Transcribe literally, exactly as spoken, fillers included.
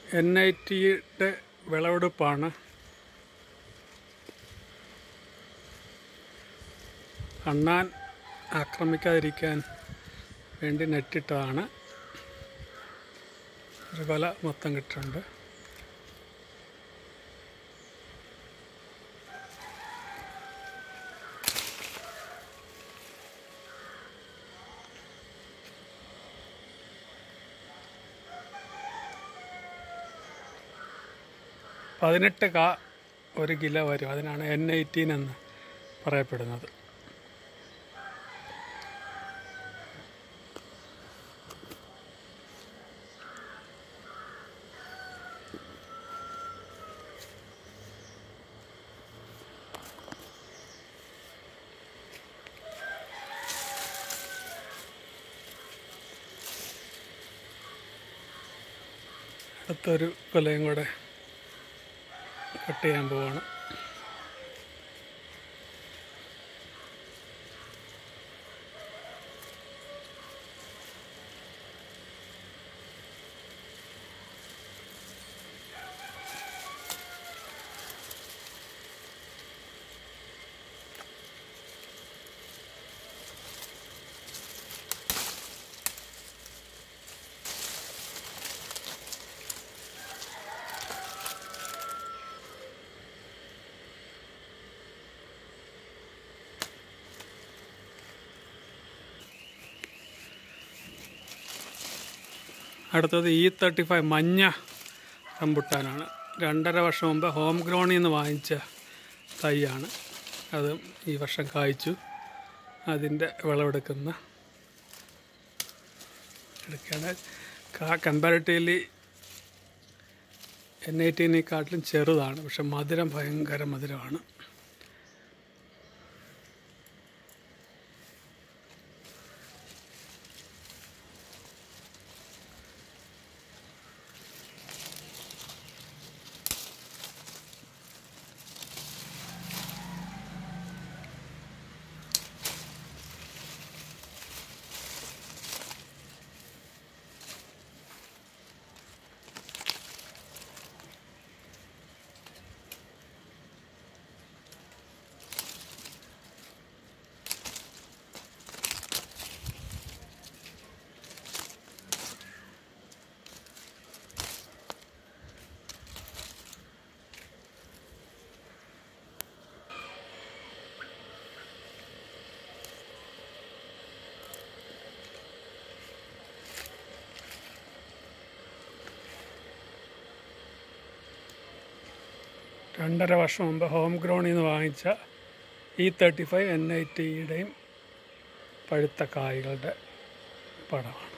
N I ടിയുടെ വിളവെടുപ്പാണ്. അണ്ണാൻ ആക്രമിക്കാതിരിക്കാൻ വേണ്ടി നെറ്റിട്ടതാണ്. ഒരു കൊല മൊത്തം കിട്ടുന്നുണ്ട്. പതിനെട്ട് കാ ഒരു കിലോ വരും. അതിനാണ് എൻ എയ്റ്റീൻ എന്ന് പറയപ്പെടുന്നത്. അടുത്തൊരു കൊലയും കൂടെ കട്ട് ചെയ്യാൻ പോവാണ്. അടുത്തത് ഇ തേർട്ടി ഫൈവ് മഞ്ഞ റംബുട്ടാനാണ്. രണ്ടര വർഷം മുമ്പ് ഹോം ഗ്രോണിൽ നിന്ന് വാങ്ങിച്ച തൈയാണ്. അതും ഈ വർഷം കായ്ച്ചു. അതിൻ്റെ വിളവെടുക്കുന്ന എടുക്കുകയാണ്. കമ്പാരിറ്റീവ്ലി എൻ എയ്റ്റീനെക്കാട്ടിലും ചെറുതാണ്, പക്ഷെ മധുരം ഭയങ്കര മധുരമാണ്. രണ്ടര വർഷം മുമ്പ് ഹോം ഗ്രോണിൽ നിന്ന് വാങ്ങിച്ച E thirty five N I ടിയുടെയും പഴുത്ത കായ്കളുടെ പടമാണ്.